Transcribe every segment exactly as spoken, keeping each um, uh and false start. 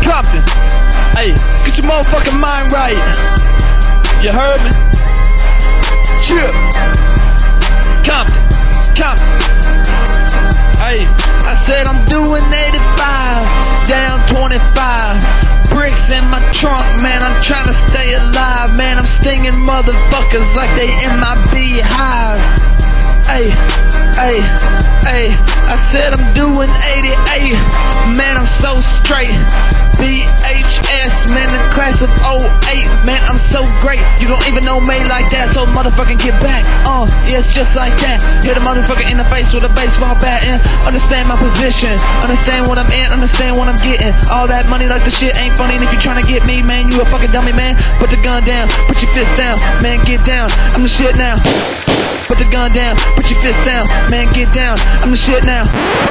Compton. Hey, get your motherfucking mind right. You heard me? Chill. Compton. Compton. Hey, I said I'm doing eighty-five, down twenty-five. Bricks in my trunk, man, I'm trying to stay alive. Man, I'm stinging motherfuckers like they in my beehive. Hey, hey, hey, I said I'm doing eighty-eight. Man, I'm so straight. B H S, man, the class of oh eight. Man, I'm so great. You don't even know me like that, so motherfucking get back. Uh, yeah, it's just like that. Hit a motherfucker in the face with a baseball bat and understand my position. Understand what I'm in, understand what I'm getting. All that money like the shit ain't funny. And if you tryna get me, man, you a fucking dummy, man. Put the gun down, put your fist down. Man, get down, I'm the shit now. Put the gun down, put your fist down. Man, get down, I'm the shit now.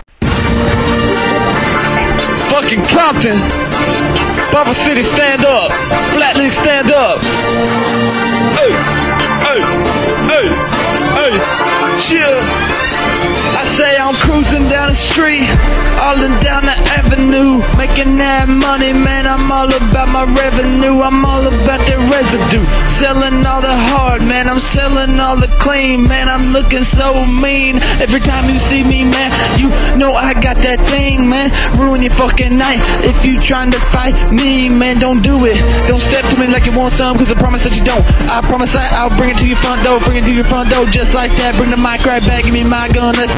Fucking Compton. Buffer City, stand up. Flatly, stand up. Hey, hey, hey, hey. Chill. I say I'm cruising down the street, all in down the avenue, making that money, man. I'm all about my revenue. I'm all about that residue. Selling all the hard, man. I'm selling all the clean, man. I'm looking so mean. Every time you see me, man, you know I got that thing, man. Ruin your fucking night if you trying to fight me, man. Don't do it. Don't step to me like you want some, cause I promise that you don't. I promise that I'll bring it to your front door, bring it to your front door just like that. Bring the mic right back, give me my gun. Let's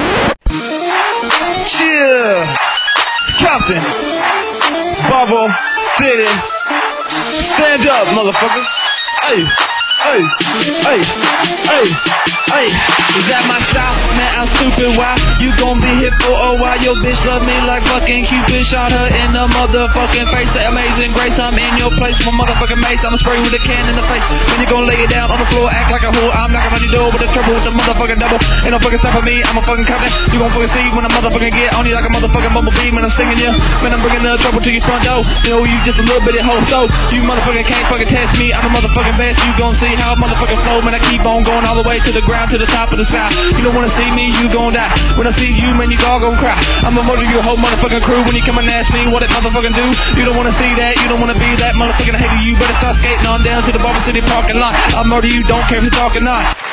chill. It's Compton. Bubble City. Stand up, motherfucker. Hey, hey, hey, hey, hey. Is that my style? Man, I'm stupid. Why? You gon' be here for a while. Your bitch love me like fucking Cupid. Shot her in the motherfucking face. Say amazing grace. I'm in your place. My motherfucking mace. I'ma spray with a can in the face. When you gon' lay it down on the floor, act like a whore. I'm knocking on your door with a trouble with the motherfucking double. Ain't no fucking stopping me. I'm a fucking Compton. You gon' fucking see when I motherfucking get on you like a motherfucking bumblebee. Man, I'm stinging you. Man, I'm bringing the trouble to your front door. You know you just a little bitty hoe. So you motherfucking can't fucking test me. I'm a motherfucking best. You gon' see how I motherfucking flow. Man, I keep on going all the way to the ground, to the top of the sky. You don't wanna see me, you gon' die. When I see you, man, you all gon' cry. I'ma murder your whole motherfucking crew when you come and ask me what it motherfucking do. You don't wanna see that, you don't wanna be that motherfucking hater. You better start skating on down to the Buffer City parking lot. I'll murder you, don't care if you talk or not.